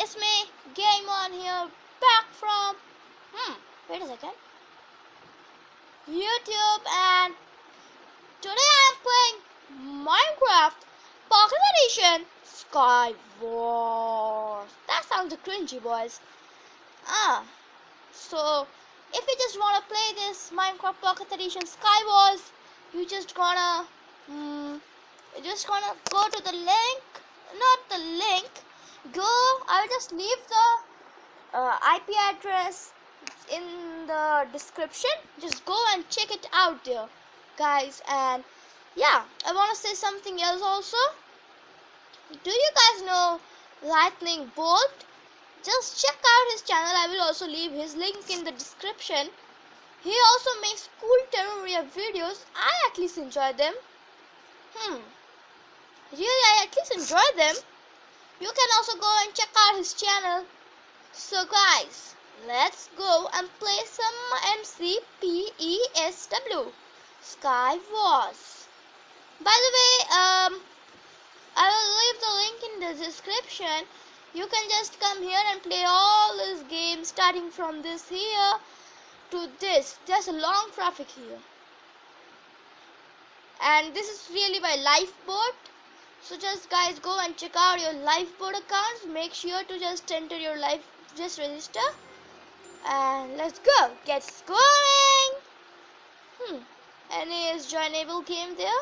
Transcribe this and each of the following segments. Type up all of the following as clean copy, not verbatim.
It's me, Game On here, back from wait a second, YouTube, and today I'm playing Minecraft Pocket Edition Sky Wars. That sounds cringy, boys. So if you just wanna play this Minecraft Pocket Edition Sky Wars, you just gonna go to the link, not the link. I'll just leave the IP address in the description. Just go and check it out there, guys. And yeah, I want to say something else also. Do you guys know Lightning Bolt? Just check out his channel. I will also leave his link in the description. He also makes cool Terraria videos. I at least enjoy them. Really, I at least enjoy them. You can also go and check out his channel. So guys, let's go and play some MCPESW Sky Wars. By the way, I will leave the link in the description. You can just come here and play all these games, starting from this here to this. There's a long traffic here, and this is really my lifeboat. So just guys, go and check out your lifeboat accounts. Make sure to just enter your just register, and let's go. Get going. Any is joinable game there?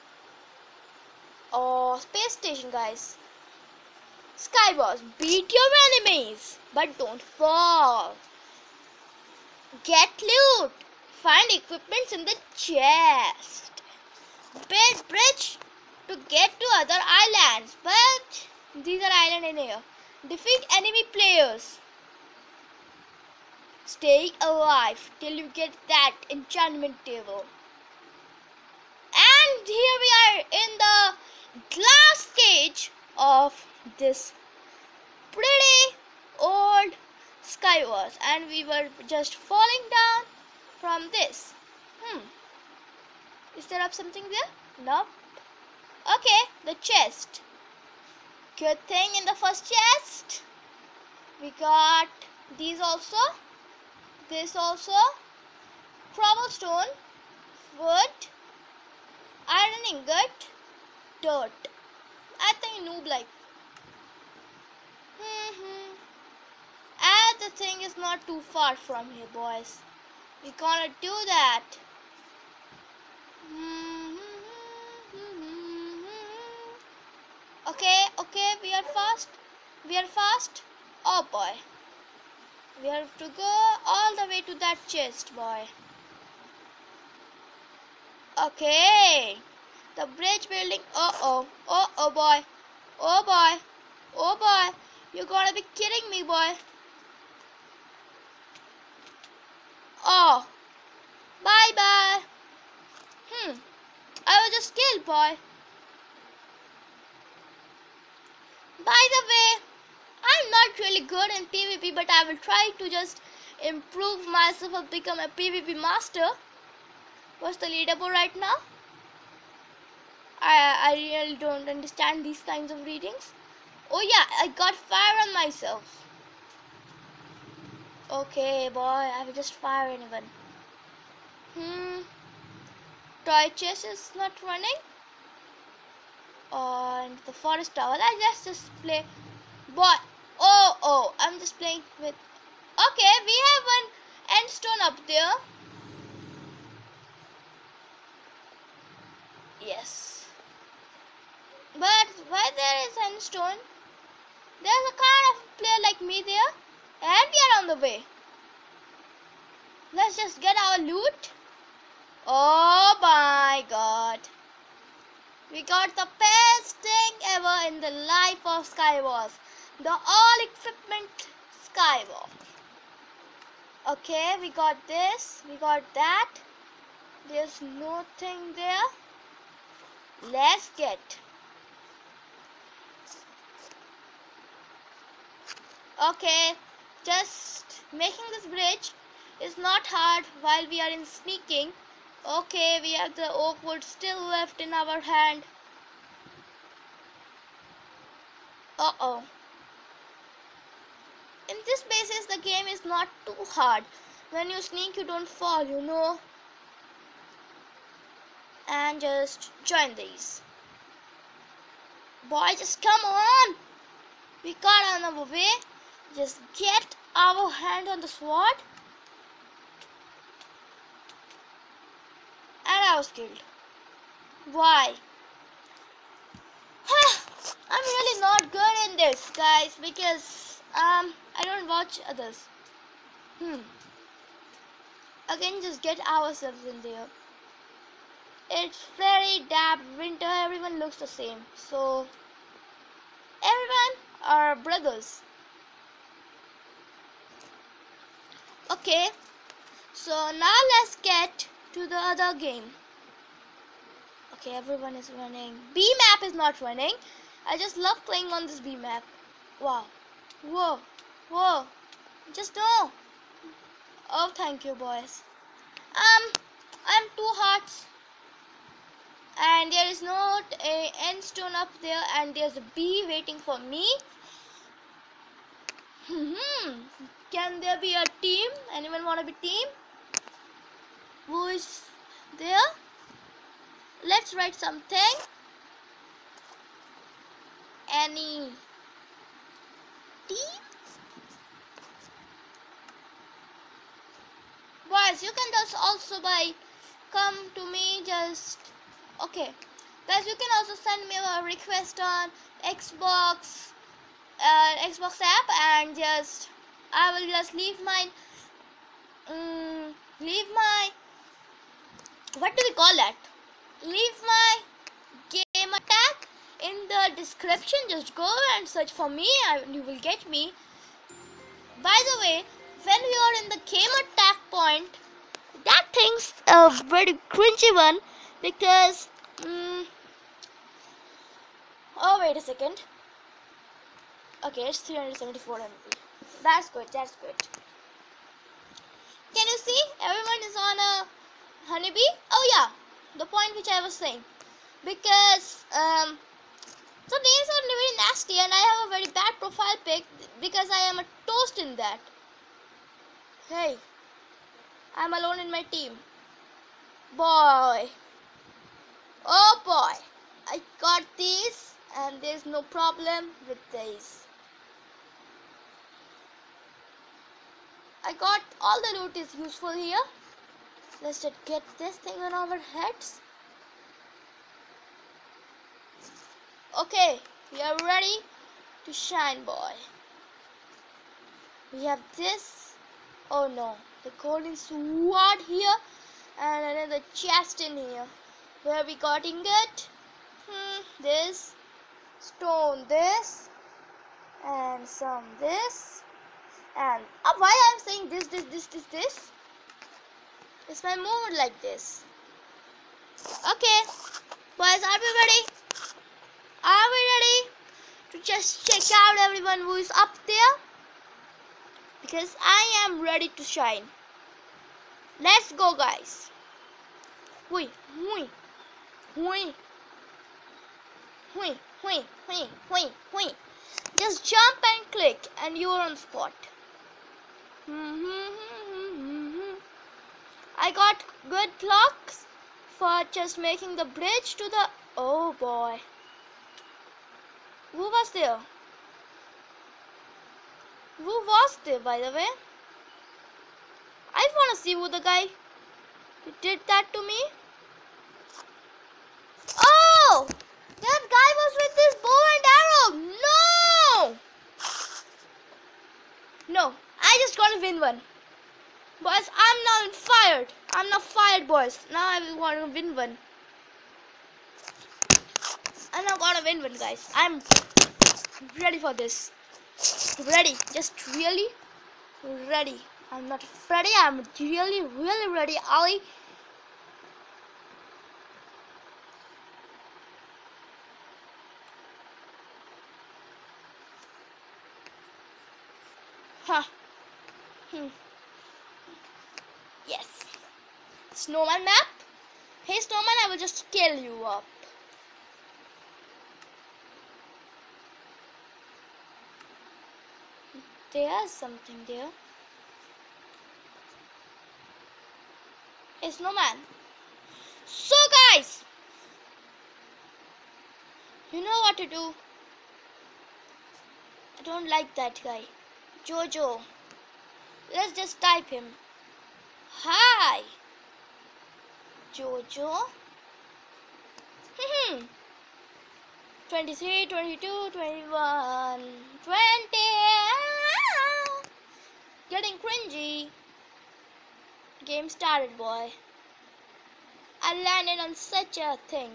Oh, space station, guys. Sky Wars, beat your enemies, but don't fall. Get loot. Find equipments in the chest. Build bridge to get to other islands, but these are islands in here. Defeat enemy players. Stay alive till you get that enchantment table. And here we are in the last stage of this pretty old Sky Wars, and we were just falling down from this. Is there up something there? Nope. Okay, the chest. Good thing in the first chest we got these also, this also, cobblestone, wood, iron ingot, dirt. I think noob like. And the thing is not too far from here, boys. We gonna do that. Okay, we are fast. Oh boy, we have to go all the way to that chest, boy. Okay, the bridge building. Oh boy, you're gonna be kidding me, boy. Oh, bye. I was just killed, boy. By the way, I'm not really good in PvP, but I will try to just improve myself and become a PvP master. What's the leaderboard right now? I really don't understand these kinds of readings. Oh yeah, I got fire on myself. Okay, boy, I will just fire anyone. Toy chest is not running. And the forest tower. Let's just play. Boy, oh, I'm just playing with. Okay, we have one end stone up there. Yes. But why there is end stone? There's a kind of player like me there, and we are on the way. Let's just get our loot. Oh my god. We got the best thing ever in the life of Sky Wars. The all equipment Sky Wars. Okay, we got this. We got that. There's nothing there. Let's get. Okay, just making this bridge is not hard while we are in sneaking. Okay, we have the oak wood still left in our hand. Uh-oh. in this basis the game is not too hard. When you sneak you don't fall, you know. And just join these. Boy, just come on. We got on our way. Just get our hand on the sword. And I was killed. Why? I'm really not good in this, guys, because I don't watch others. Again, just get ourselves in there. It's very damp winter, everyone looks the same. So, everyone are brothers. Okay, so now let's get to the other game. Okay, everyone is running. B map is not running. I just love playing on this B map. Wow. Whoa. Whoa. Just no. Oh, thank you, boys. I'm 2 hearts. And there is not a end stone up there, and there's a bee waiting for me. Can there be a team? Anyone want to be team? Who is there? Let's write something. Any team? Boys, you can just also come to me. Just okay, guys. You can also send me a request on Xbox app, and just I will just leave my what do we call that? Leave my game attack in the description. Just go and search for me and you will get me. By the way, when we are in the game attack point, that thing's a very cringy one because oh, wait a second. Okay, it's 374 MB. That's good. Can you see? Everyone is on a honeybee. Oh yeah, the point which I was saying. Because so names are very nasty, and I have a very bad profile pic because I am a toast in that. Hey, I'm alone in my team. Boy. Oh boy. I got these, and there's no problem with these. I got all the loot is useful here. Let's just get this thing on our heads. Okay, we are ready to shine, boy. We have this. Oh no, the golden sword here, and another chest in here. Where we got ingot? This stone, this, and some this, and why I'm saying this. It's my movement like this. Okay, boys, are we ready? Are we ready to just check out everyone who is up there? Because I am ready to shine. Let's go, guys. Hui. Just jump and click and you are on the spot. I got good blocks for just making the bridge to the... Oh boy. Who was there? Who was there, by the way? I want to see who the guy who did that to me. Oh! That guy was with this bow and arrow. No, I just got to win one. Boys, I'm now fired. I'm not fired, boys. Now I want to win one. I'm now gonna win one, guys. I'm ready for this. Ready. Just really ready. I'm not ready. I'm really ready, Ali. Huh. Yes. Snowman map. Hey, Snowman, I will just scale you up. There's something there. A snowman. So guys, you know what to do. I don't like that guy. Jojo. Let's just type him. Hi, Jojo. 23, 22, 21, 20. Getting cringy. Game started, boy. I landed on such a thing.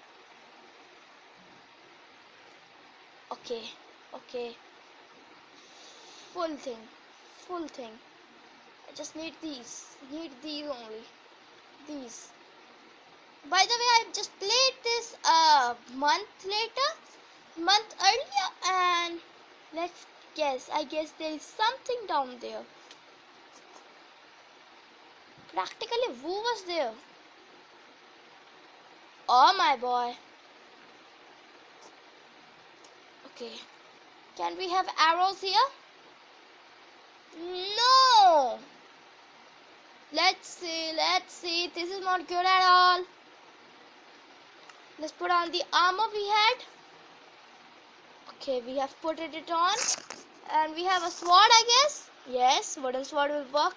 Okay, okay. Full thing, full thing. I just need these. Need these only. These. By the way, I just played this a month earlier, and let's guess. I guess there is something down there. Practically, who was there? Oh my boy. Okay. Can we have arrows here? No. Let's see. This is not good at all. Let's put on the armor we had. Okay, we have put it on. And we have a sword, I guess. Yes, wooden sword will work.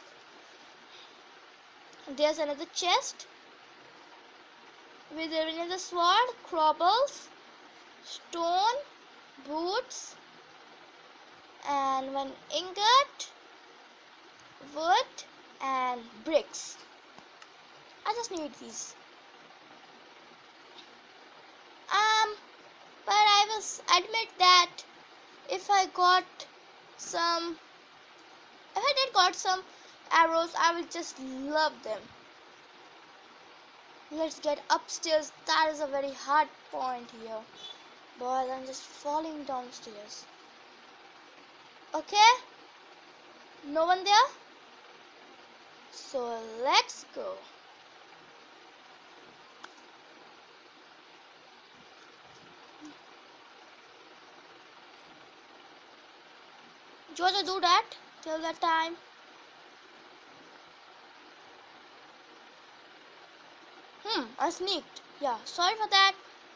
There's another chest with another sword, cobbles, stone, boots, and one ingot, wood, and bricks. I just need these. But I must admit that if I did got some arrows, I will just love them. Let's get upstairs. That is a very hard point here. Boys, I'm just falling downstairs. Okay? No one there? So let's go. Jojo, do that till that time. I sneaked. Yeah, sorry for that.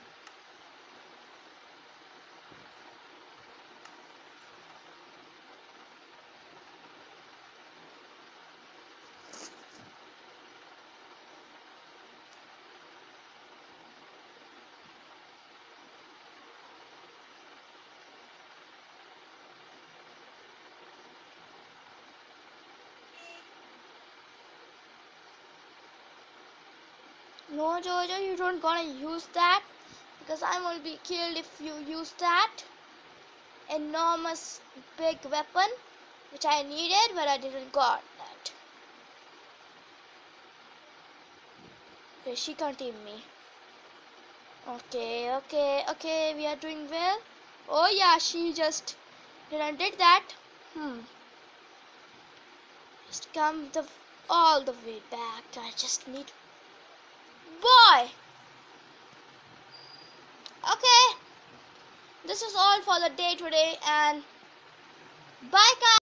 No, Jojo, you don't gonna use that, because I will be killed if you use that enormous big weapon, which I needed, but I didn't got that. Okay, she can't team me. Okay, we are doing well. Oh yeah, she just did that. Just come all the way back. I just need. Boy! Okay, this is all for the day today, and bye guys.